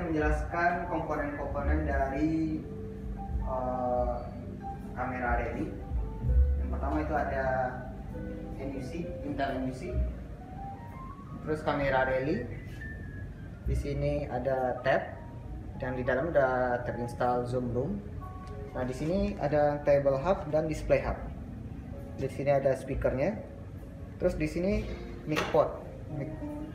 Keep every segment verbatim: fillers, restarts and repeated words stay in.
menjelaskan komponen-komponen dari uh, kamera Rally. Yang pertama itu ada N U C, Intel N U C. Terus kamera Rally. Di sini ada tab dan di dalam udah terinstall zoom room. Nah, di sini ada table hub dan display hub. Di sini ada speakernya. Terus di sini mic port. Mic.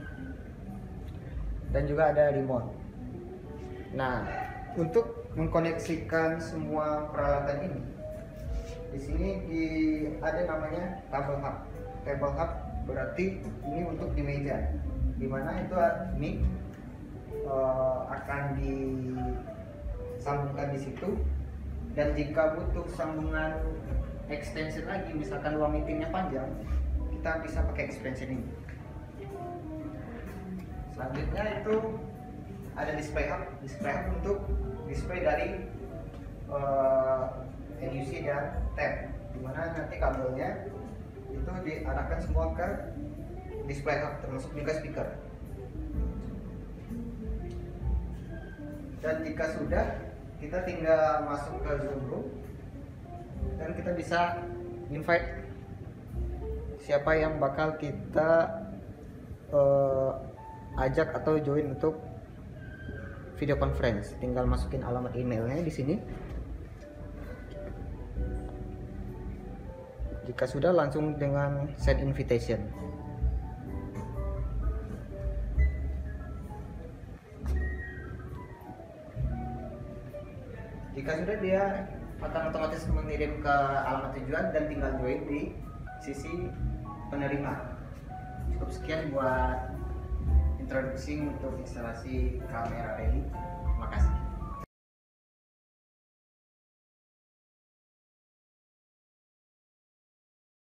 Dan juga ada remote. Nah, untuk mengkoneksikan semua peralatan ini, di sini di, ada namanya table hub. Table hub berarti ini untuk di meja, dimana itu mic uh, akan disambungkan di situ. Dan jika butuh sambungan extension lagi, misalkan ruang meetingnya panjang, kita bisa pakai extension ini. Selanjutnya itu ada display hub. Display hub untuk display dari uh, N U C dan tab, dimana nanti kabelnya itu diarahkan semua ke display hub, termasuk juga speaker. Dan jika sudah, kita tinggal masuk ke zoom room dan kita bisa invite siapa yang bakal kita uh, ajak atau join untuk video conference. Tinggal masukin alamat emailnya di sini. Jika sudah, langsung dengan send invitation. Jika sudah, dia akan otomatis mengirim ke alamat tujuan dan tinggal join di sisi penerima. Cukup sekian buat introduksi untuk instalasi kamera Rally. Terima kasih.